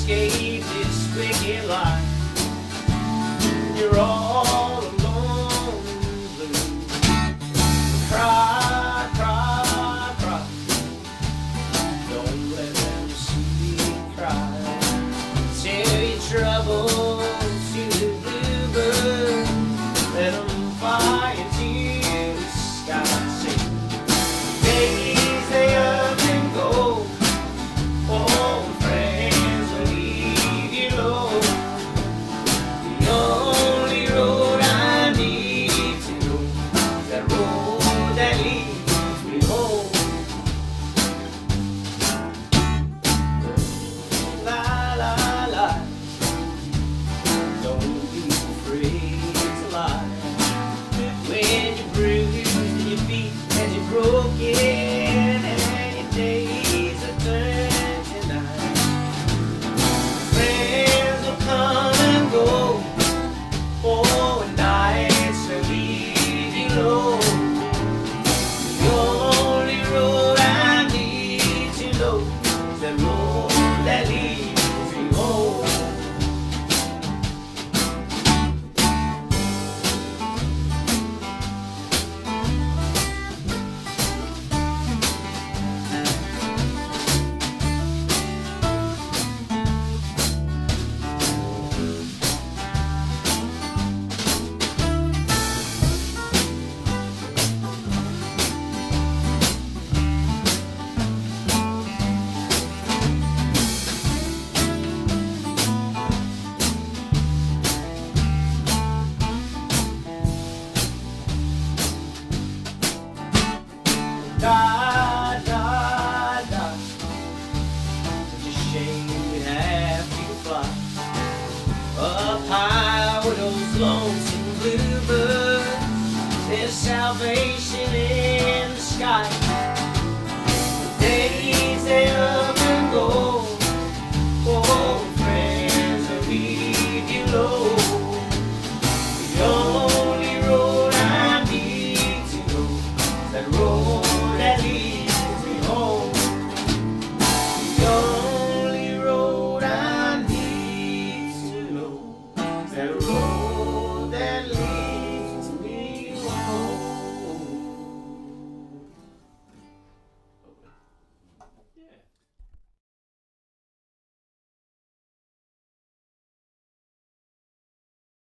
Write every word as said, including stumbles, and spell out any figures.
escape this wicked life. You're all alone and blue. Cry, cry, cry. Don't let them see you cry. Tell your troubles to the bluebird. Let them fly into the sky. Sing. Days they up and go. Oh, friends will leave you low. The only road I need to go is that road that leads me home. La la la. Don't be afraid to lie. When you're bruised and your feet and you're broken and your days are turned to night, friends will come and go. Oh, and nights will leave you low. The only road I need to know is that road that leads me home. God.